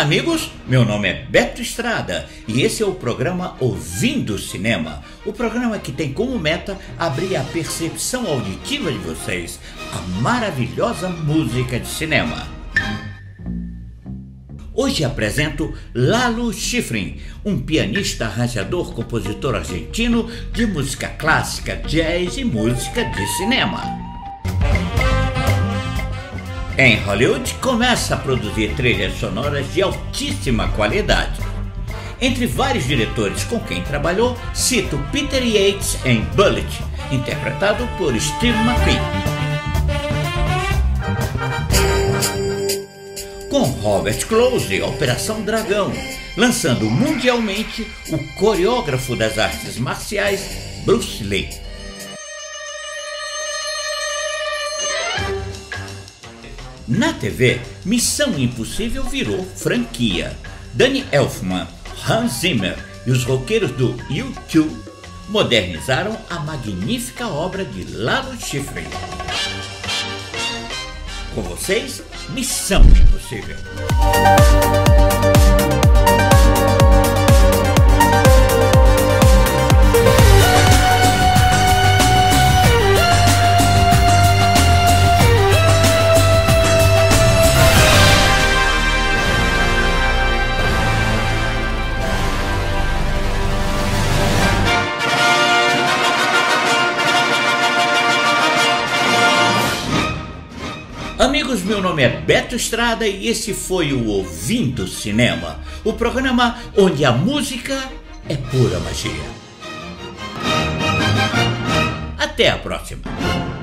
Olá, amigos! Meu nome é Beto Estrada e esse é o programa Ouvindo Cinema. O programa que tem como meta abrir a percepção auditiva de vocês à maravilhosa música de cinema. Hoje apresento Lalo Schifrin, um pianista, arranjador, compositor argentino de música clássica, jazz e música de cinema. Em Hollywood, começa a produzir trilhas sonoras de altíssima qualidade. Entre vários diretores com quem trabalhou, cito Peter Yates em Bullitt, interpretado por Steve McQueen. Com Robert Close, Operação Dragão, lançando mundialmente o coreógrafo das artes marciais Bruce Lee. Na TV, Missão Impossível virou franquia. Danny Elfman, Hans Zimmer e os roqueiros do U2 modernizaram a magnífica obra de Lalo Schifrin. Com vocês, Missão Impossível. Amigos, meu nome é Beto Estrada e esse foi o Ouvindo Cinema, o programa onde a música é pura magia. Até a próxima!